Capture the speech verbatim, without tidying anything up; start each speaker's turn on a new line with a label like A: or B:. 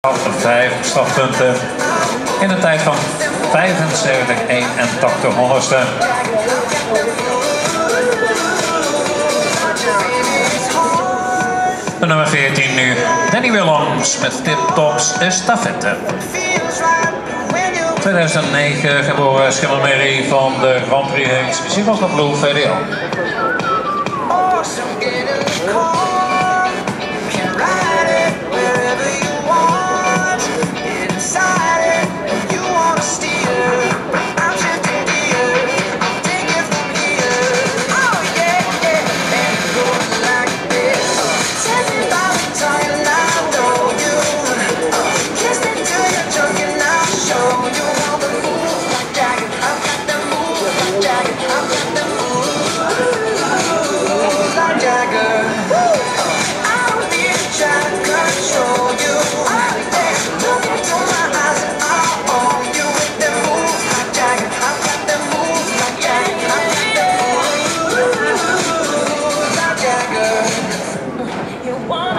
A: Vijf strafpunten in een tijd van vijfenzeventig eenentachtig honderdste. De nummer veertien nu, Danny Willems met Tip Tops Estafette. tweeduizend negen geboren Schimmelmerrie van de Grand Prix Heeks, Zivos op Blue V D O.
B: You want